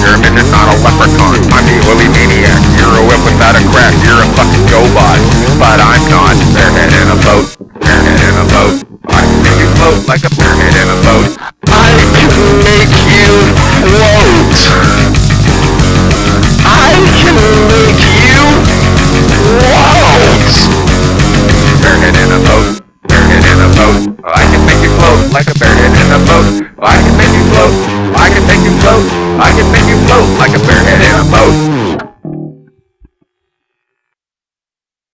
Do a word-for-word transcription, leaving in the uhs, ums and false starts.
German and not a leprechaun. I'm the oily maniac. You're a whip without a crack. You're a fucking GoBot. But I'm not. Bearhead in a boat. Bearhead in a boat. I can make you float like a bearhead in a boat.